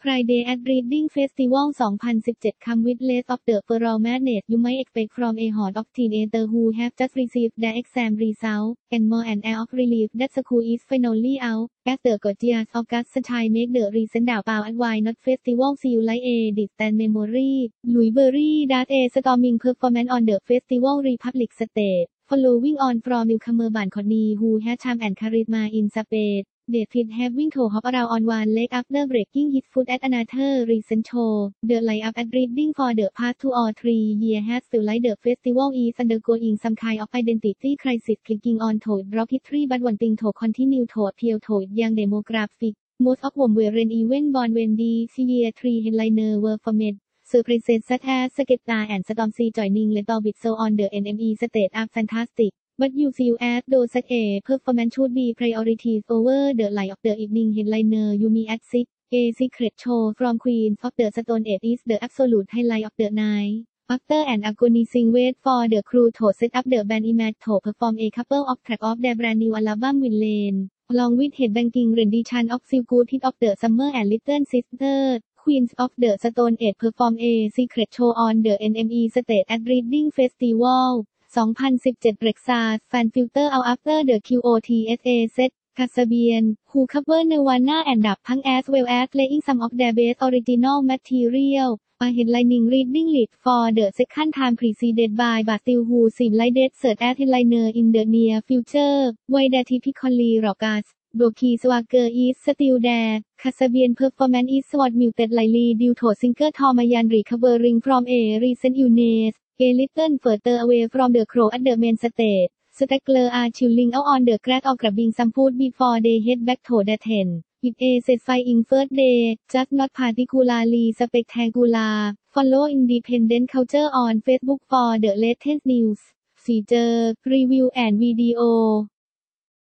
Friday at Reading Festival 2017 Come with less of the overall madness you might expect from a horde of teenagers who have just received their exam results, and more an air of relief that school is finally out, as the gorgeous August sky make the recent downpour and why not festival feel like a distant memory. Louis Berry does a storming performance on the festival Republic stage, following on from newcomer Ban Courtney who had charm and charisma in space. Despite having to hop around on one leg after breaking his foot at another recent show, the lineup at Reading for the past 2 or 3 years has felt like the festival is undergoing some kind of identity crisis, clicking on to drop history but wanting to continue to appeal to young demographic. Most of them were even born when this year 3 headliners were formed. Surprises such as Skepta and Stormzy joining Little Bit So on the NME stage are fantastic. But you feel as though such a performance should be priorities over the light of the evening headliner Yumi at 6. A secret show from Queens of the Stone Age is the absolute highlight of the night. After an agonizing wait for the crew to set up the band Image to perform a couple of tracks of their brand new album Villain, along with headbanging rendition of Feel Good Hit of the Summer and Little Sister. Queens of the Stone Age perform a secret show on the NME stage at Reading Festival 2017 Rexha fan filter out after the QOTSA set. Kasabian, who cover Nirvana and Daft Punk as well as playing some of their best original material, are headlining Reading Lead for the second time preceded by Bastille who seem like they'd serve as headliner in the near future, while their typically raucous Brookie swagger is still there. Kasabian performance is somewhat muted lately due to singer Tomayan recovering from a recent illness. A little further away from the crowd at the main stage, stragglers are chilling out on the grass or grabbing some food before they head back to the tent. It's a satisfying first day, just not particularly spectacular. Follow Independent Culture on Facebook for the latest news, feature, review and video.